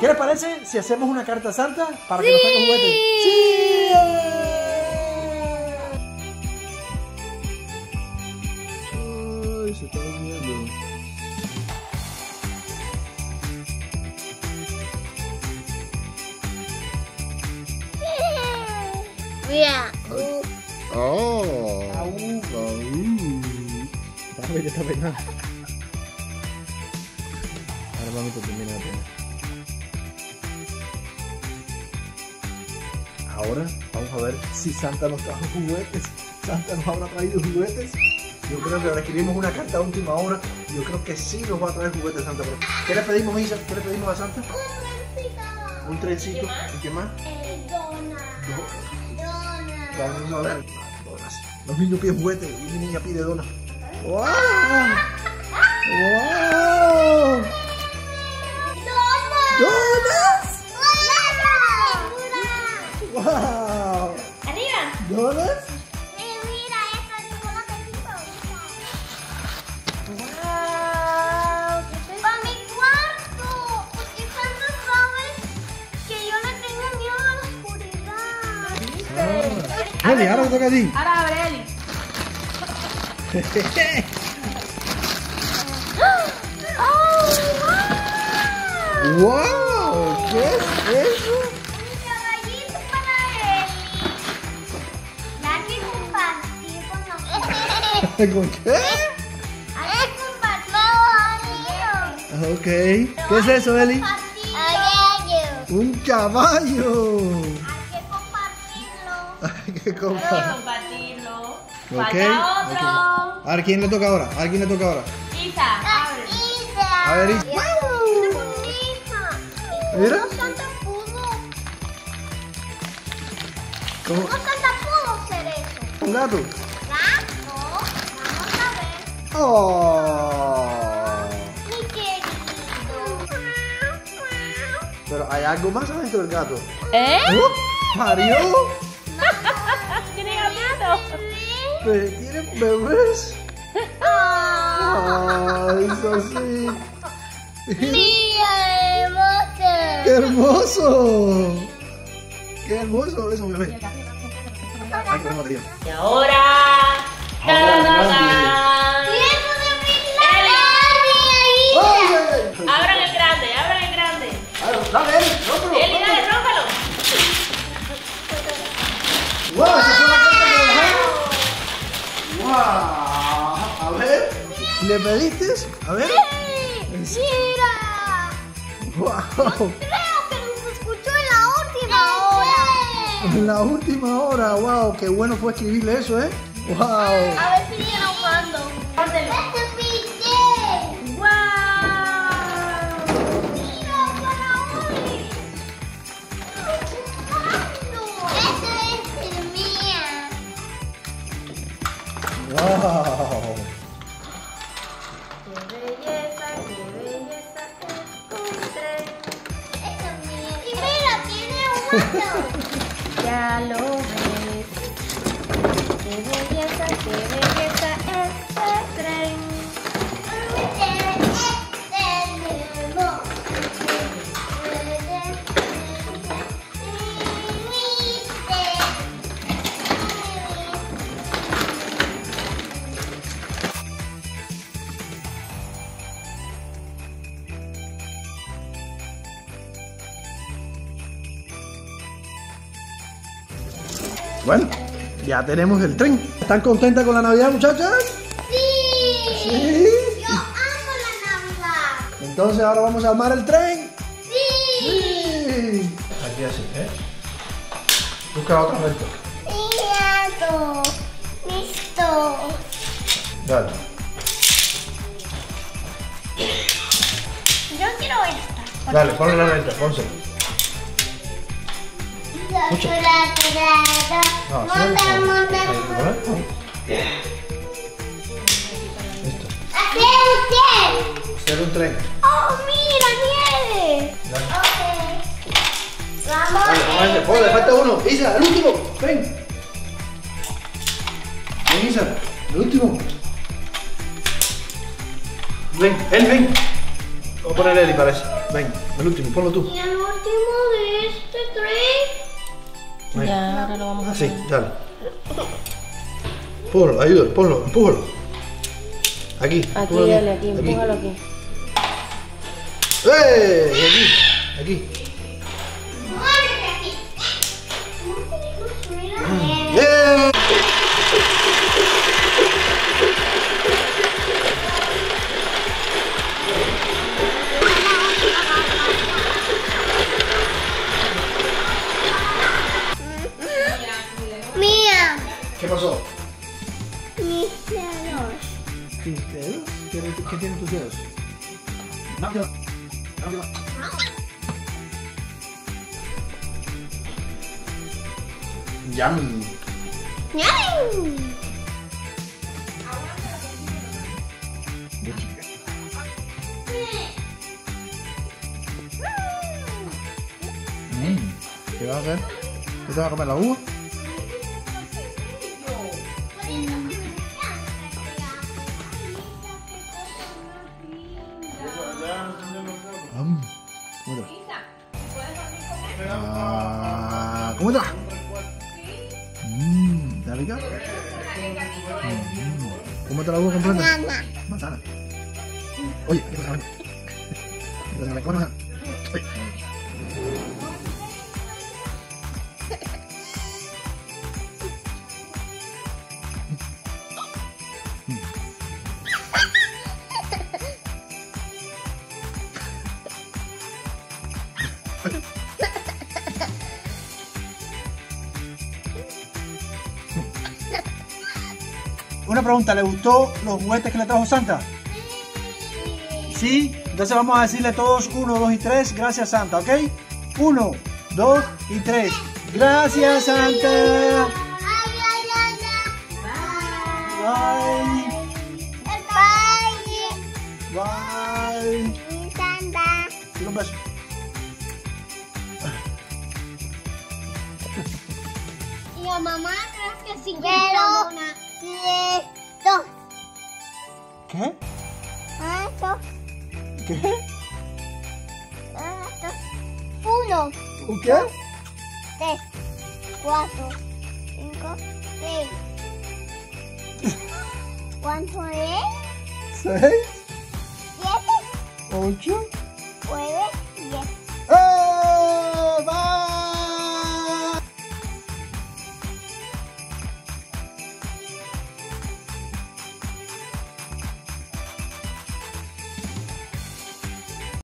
¿Qué les parece si hacemos una carta santa para que nos traiga juguetes? ¡Sí! Ay, se está durmiendo. Mira. Oh. Ya está peinado. Ahora vamos a terminar de peinar. Ahora vamos a ver si Santa nos trajo juguetes. Santa nos habrá traído juguetes. Yo creo que ahora escribimos una carta a última hora. Yo creo que sí nos va a traer juguetes Santa. ¿Qué le pedimos, Isa? ¿Qué le pedimos a Santa? Un trencito. ¿Y qué más? Donas. Los niños piden juguetes y mi niña pide donas. ¡Wow! ¡Wow! ¡Donas! ¡Wow! Arriba. ¿Donas? Mira, esta es una cajita. Wow. Para mi cuarto. Porque Santa sabe que yo le tengo miedo a la oscuridad. Eli, ahora te toca a ti. Ahora abre, Eli. ¡Wow! ¿Qué es eso? Un caballito para Eli. La que compartir con nosotros. ¿Con qué? Hay que compartir. Ok. ¿Qué es eso, Eli? Compartirlo. Un caballo. Hay que compartirlo. Hay que comprar. Compartirlo. Ok. Falta otro. A ver, ¿quién le toca ahora? ¿A quién le toca ahora? Isa, abre. A ver, Isa. ¡Qué bonita! Mira. ¿Cómo Santa pudo? ¿Cómo? ¿Cómo Santa pudo hacer eso? ¿Un gato? ¿Gato? Vamos a ver. ¡Oh! Mi querido. Pero hay algo más adentro del gato. ¿Eh? ¿Parió? ¿Tiene gatito? ¿Tiene bebés? ¡Ay, eso sí! ¡Mira, hermoso! ¡Qué hermoso! ¡Qué hermoso eso, bebé! Ay, qué batería. Y ahora. ¡Tiempo de abrir la ¡Ay! Abran el grande, abran el grande. ¡Dale, Eli! ¡Rómpelo! Eli, dale, rómpalo. ¡Wow! ¡Esa fue la carta que dejamos! ¡Wow! A ver. ¿Le pediste? A ver. ¡Mira! ¡Wow! Creo que nos escuchó en la última hora. En la última hora. ¡Wow! ¡Qué bueno fue escribirle eso, eh! ¡Wow! A ver si viene enojando. Córtelo. ¡Este pide! ¡Wow! ¡Mira, para hoy! ¡Este es el mío! ¡Wow! ¡Qué belleza encontré! ¡Este es mío! ¡Y mira, tiene hueso! Ya lo ves. ¡Qué belleza este tren! Bueno, ya tenemos el tren. ¿Están contentas con la Navidad, muchachas? ¡Sí! Sí. ¡Yo amo la Navidad! Entonces ahora vamos a armar el tren. ¡Sí! Sí. Aquí así, ¿eh? Busca otra vez. ¡Listo! ¡Listo! Dale. Yo quiero esta. Dale, ponle la lenta, ponse. Escucha. No, Monta, monta. Listo. ¡Hacer usted! Hacer un tren. ¡Oh, mira, nieve! Dale. Ok. Vamos. Dale, ponle, falta uno. Isa, el último. Ven. Ven, Isa, el último. Ven, él, ven. Vamos a poner Eli, parece. Ven, el último, ponlo tú. Y el último de este 3. Ven. Ya, ahora lo vamos a Así, hacer. dale. Ponlo, ayúdalo, ponlo, empújalo. Aquí, Aquí, empújalo dale, aquí, empújalo aquí. ¡Eh! Y aquí, aquí. Muévete aquí. ¡Eh! Mía. ¿Qué pasó? Mis dedos. ¿Tus dedos? ¿Qué tienen tus dedos? No, no. Yum. ¡Ñam! ¿Qué vas a hacer? ¿Qué te vas a comer la uva? ¿Cómo te va? ¿Cómo te va? ¿Está rica? ¿Cómo te la uva completa? Banana. Manzana. Oye, ¿qué pasa? ¿Qué pasa? ¿Cómo pasa? Oye. Una pregunta, ¿le gustó los juguetes que le trajo Santa? Sí, entonces vamos a decirle todos 1, 2 y 3, gracias Santa, ¿ok? 1, 2 y 3, gracias Santa. Ay, ay, ay, ay. Bye. Bye. Bye. Santa. Dile un beso. Y a mamá creo que sí. Pero 2. ¿Qué? 2. ¿Qué? 1, ¿Un qué? 3, 4, 5, 6. ¿Cuánto es? 6, 7, 8, 9,